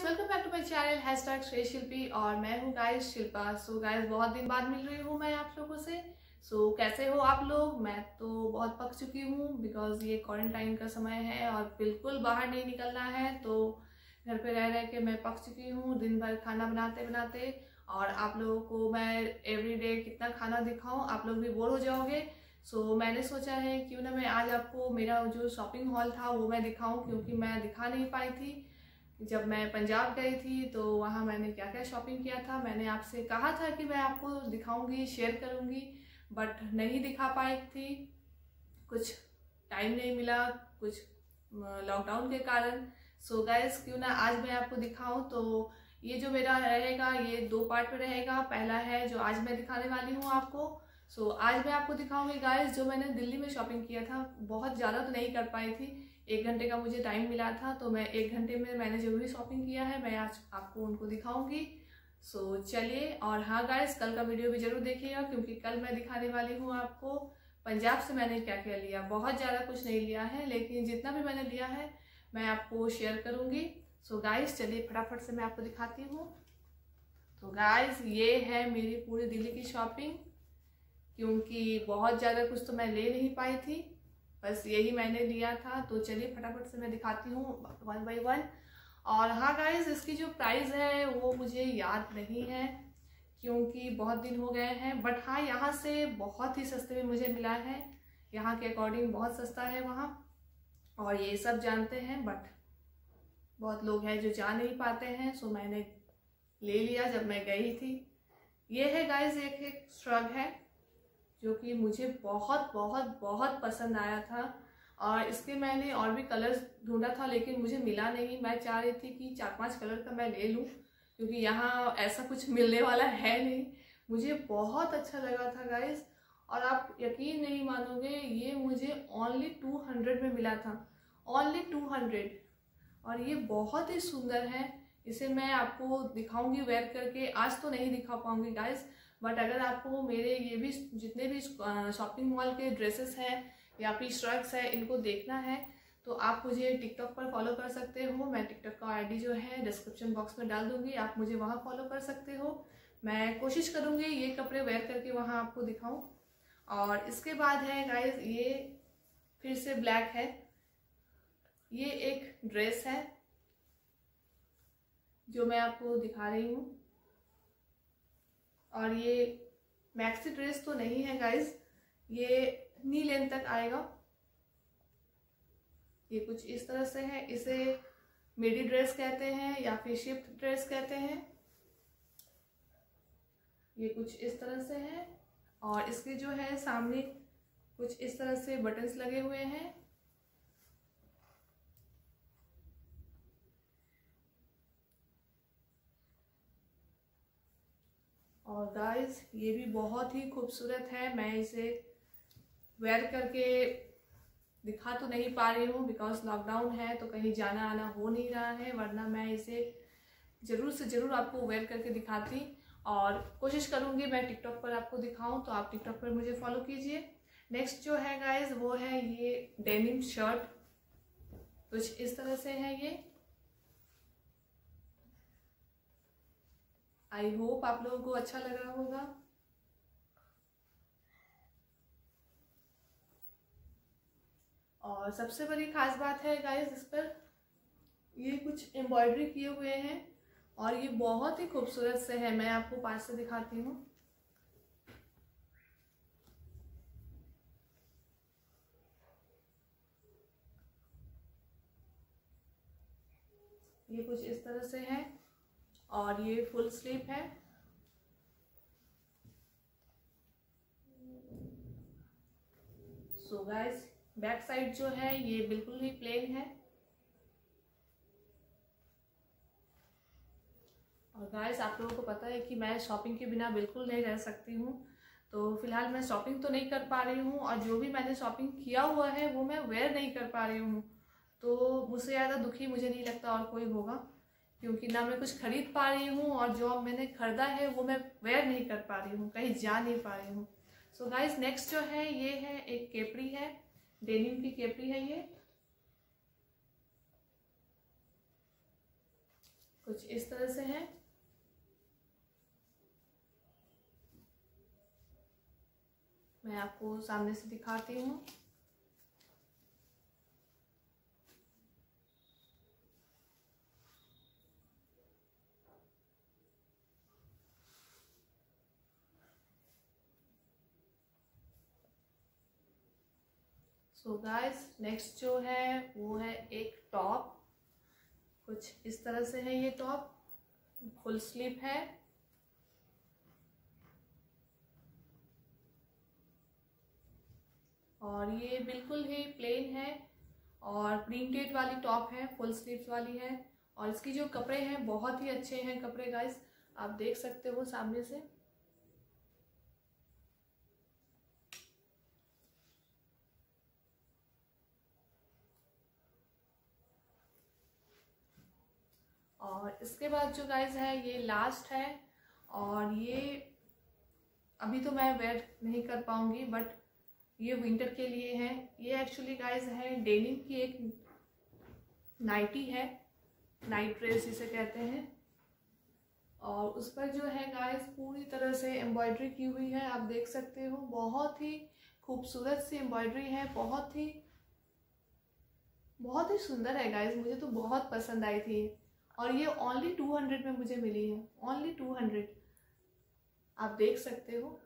Welcome back to my channel #Shreyshilpi और मैं हूँ गाइस शिल्पा। सो गाइस बहुत दिन बाद मिल रही हूँ मैं आप लोगों से। सो कैसे हो आप लोग? मैं तो बहुत पक चुकी हूँ बिकॉज ये क्वारंटाइन का समय है और बिल्कुल बाहर नहीं निकलना है, तो घर पे रह रह के मैं पक चुकी हूँ दिन भर खाना बनाते बनाते। और आप लोगों को मैं एवरीडे कितना खाना दिखाऊँ, आप लोग भी बोर हो जाओगे। सो मैंने सोचा है क्यों ना मैं आज आपको मेरा जो शॉपिंग हॉल था वो मैं दिखाऊं, क्योंकि मैं दिखा नहीं पाई थी जब मैं पंजाब गई थी। तो वहाँ मैंने क्या क्या शॉपिंग किया था, मैंने आपसे कहा था कि मैं आपको दिखाऊंगी, शेयर करूंगी, बट नहीं दिखा पाई थी। कुछ टाइम नहीं मिला, कुछ लॉकडाउन के कारण। सो गाइस क्यों ना आज मैं आपको दिखाऊं। तो ये जो मेरा रहेगा ये 2 पार्ट में रहेगा। पहला है जो आज मैं दिखाने वाली हूँ आपको। सो आज मैं आपको दिखाऊंगी गाइस जो मैंने दिल्ली में शॉपिंग किया था। बहुत ज़्यादा तो नहीं कर पाई थी, 1 घंटे का मुझे टाइम मिला था, तो मैं 1 घंटे में मैंने जो भी शॉपिंग किया है मैं आज आपको उनको दिखाऊंगी। सो चलिए। और हाँ गाइस कल का वीडियो भी जरूर देखिएगा, क्योंकि कल मैं दिखाने वाली हूँ आपको पंजाब से मैंने क्या क्या लिया। बहुत ज़्यादा कुछ नहीं लिया है, लेकिन जितना भी मैंने लिया है मैं आपको शेयर करूँगी। सो गाइस चलिए फटाफट से मैं आपको दिखाती हूँ। तो गाइस ये है मेरी पूरी दिल्ली की शॉपिंग, क्योंकि बहुत ज़्यादा कुछ तो मैं ले नहीं पाई थी, बस यही मैंने लिया था। तो चलिए फटाफट से मैं दिखाती हूँ 1 बाय 1। और हाँ गाइस इसकी जो प्राइस है वो मुझे याद नहीं है, क्योंकि बहुत दिन हो गए हैं। बट हाँ यहाँ से बहुत ही सस्ते में मुझे मिला है, यहाँ के अकॉर्डिंग बहुत सस्ता है वहाँ, और ये सब जानते हैं। बट बहुत लोग हैं जो जा नहीं पाते हैं, सो मैंने ले लिया जब मैं गई थी। ये है गाइस एक श्रग है जो कि मुझे बहुत बहुत बहुत पसंद आया था, और इसके मैंने और भी कलर्स ढूंढा था लेकिन मुझे मिला नहीं। मैं चाह रही थी कि 4-5 कलर का मैं ले लूं, क्योंकि यहाँ ऐसा कुछ मिलने वाला है नहीं। मुझे बहुत अच्छा लगा था गाइस, और आप यकीन नहीं मानोगे ये मुझे ओनली 200 में मिला था, ओनली 200। और ये बहुत ही सुंदर है, इसे मैं आपको दिखाऊंगी वेयर करके। आज तो नहीं दिखा पाऊंगी गाइस, बट अगर आपको मेरे ये भी जितने भी शॉपिंग मॉल के ड्रेसेस हैं या फिर श्रग्स है इनको देखना है, तो आप मुझे टिकटॉक पर फॉलो कर सकते हो। मैं टिकटॉक का आईडी जो है डिस्क्रिप्शन बॉक्स में डाल दूंगी, आप मुझे वहाँ फॉलो कर सकते हो। मैं कोशिश करूँगी ये कपड़े वेयर करके वहाँ आपको दिखाऊँ। और इसके बाद है गाइस ये फिर से ब्लैक है, ये एक ड्रेस है जो मैं आपको दिखा रही हूँ। और ये मैक्सी ड्रेस तो नहीं है गाइस, ये नी लेंथ तक आएगा। ये कुछ इस तरह से है, इसे मिडी ड्रेस कहते हैं या फिर शिफ्ट ड्रेस कहते हैं। ये कुछ इस तरह से है, और इसके जो है सामने कुछ इस तरह से बटन्स लगे हुए हैं। और गाइस ये भी बहुत ही खूबसूरत है। मैं इसे वेयर करके दिखा तो नहीं पा रही हूँ बिकॉज लॉकडाउन है, तो कहीं जाना आना हो नहीं रहा है, वरना मैं इसे ज़रूर से ज़रूर आपको वेयर करके दिखाती। और कोशिश करूँगी मैं टिकटॉक पर आपको दिखाऊँ, तो आप टिकटॉक पर मुझे फॉलो कीजिए। नेक्स्ट जो है गाइस वो है ये डेनिम शर्ट, कुछ इस तरह से है ये। आई होप आप लोगों को अच्छा लग रहा होगा। और सबसे बड़ी खास बात है गाइस इस पर ये कुछ एम्ब्रॉयडरी किए हुए हैं, और ये बहुत ही खूबसूरत से है। मैं आपको पास से दिखाती हूँ। ये कुछ इस तरह से है, और ये फुल स्लीव है। सो गाइस बैक साइड जो है ये बिल्कुल ही प्लेन है। और गाइस आप लोगों को पता है कि मैं शॉपिंग के बिना बिल्कुल नहीं रह सकती हूँ, तो फिलहाल मैं शॉपिंग तो नहीं कर पा रही हूँ, और जो भी मैंने शॉपिंग किया हुआ है वो मैं वेयर नहीं कर पा रही हूँ। तो मुझसे ज़्यादा दुखी मुझे नहीं लगता और कोई होगा, क्योंकि ना मैं कुछ खरीद पा रही हूँ, और जो मैंने खरीदा है वो मैं वेयर नहीं कर पा रही हूँ, कहीं जा नहीं पा रही हूँ। सो गाइस नेक्स्ट जो है ये है एक केपरी है, डेनिम की केपरी है ये। कुछ इस तरह से है। मैं आपको सामने से दिखाती हूँ। सो गाइस नेक्स्ट जो है वो है एक टॉप। कुछ इस तरह से है ये टॉप, फुल स्लीव है और ये बिल्कुल ही प्लेन है और प्रिंटेड वाली टॉप है, फुल स्लीव्स वाली है। और इसकी जो कपड़े हैं बहुत ही अच्छे हैं कपड़े गाइस, आप देख सकते हो सामने से। और इसके बाद जो गाइस है ये लास्ट है और ये अभी तो मैं वेयर नहीं कर पाऊंगी बट ये विंटर के लिए है। ये एक्चुअली गाइस है डेनिम की एक नाइटी है, नाइट ड्रेस जिसे कहते हैं। और उस पर जो है गाइस पूरी तरह से एम्ब्रॉयडरी की हुई है, आप देख सकते हो। बहुत ही खूबसूरत सी एम्ब्रॉयडरी है, बहुत ही सुंदर है गाइस, मुझे तो बहुत पसंद आई थी। और ये ओनली 200 में मुझे मिली है, ओनली 200, आप देख सकते हो।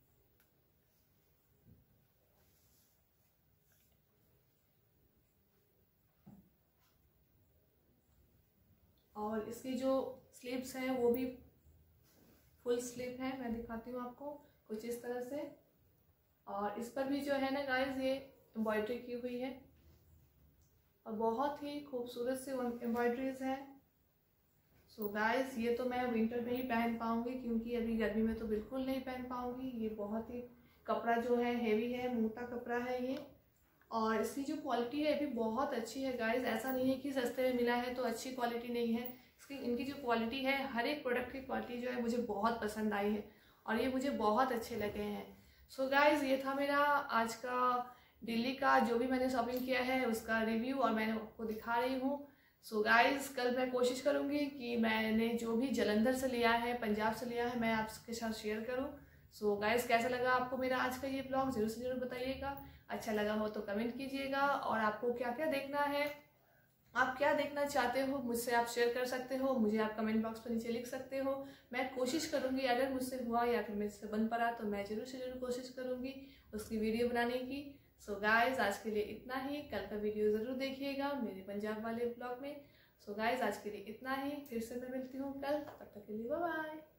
और इसकी जो स्लीव्स हैं वो भी फुल स्लीव है, मैं दिखाती हूँ आपको कुछ इस तरह से। और इस पर भी जो है ना गाइस ये एम्ब्रॉयडरी की हुई है और बहुत ही खूबसूरत सी एम्ब्रॉयडरीज है। सो गाइस ये तो मैं विंटर में ही पहन पाऊंगी क्योंकि अभी गर्मी में तो बिल्कुल नहीं पहन पाऊंगी। ये बहुत ही कपड़ा जो है हेवी है, मोटा कपड़ा है ये। और इसकी जो क्वालिटी है ये भी बहुत अच्छी है गाइस, ऐसा नहीं है कि सस्ते में मिला है तो अच्छी क्वालिटी नहीं है। इनकी जो क्वालिटी है, हर एक प्रोडक्ट की क्वालिटी जो है मुझे बहुत पसंद आई है और ये मुझे बहुत अच्छे लगे हैं। सो गाइस ये था मेरा आज का दिल्ली का जो भी मैंने शॉपिंग किया है उसका रिव्यू और मैं आपको दिखा रही हूँ। सो गाइस कल मैं कोशिश करूँगी कि मैंने जो भी जालंधर से लिया है, पंजाब से लिया है, मैं आपके साथ शेयर करूँ। सो गाइस कैसा लगा आपको मेरा आज का ये ब्लॉग, जरूर से जरूर बताइएगा। अच्छा लगा हो तो कमेंट कीजिएगा और आपको क्या क्या देखना है, आप क्या देखना चाहते हो मुझसे आप शेयर कर सकते हो, मुझे आप कमेंट बॉक्स पर नीचे लिख सकते हो। मैं कोशिश करूंगी अगर मुझसे हुआ या फिर मुझसे बन पड़ा तो मैं जरूर से जरूर कोशिश करूंगी उसकी वीडियो बनाने की। सो गाइज आज के लिए इतना ही, कल का वीडियो ज़रूर देखिएगा मेरे पंजाब वाले ब्लॉग में। सो गाइज आज के लिए इतना ही, फिर से मैं मिलती हूँ कल, तब तक के लिए बाय बाय।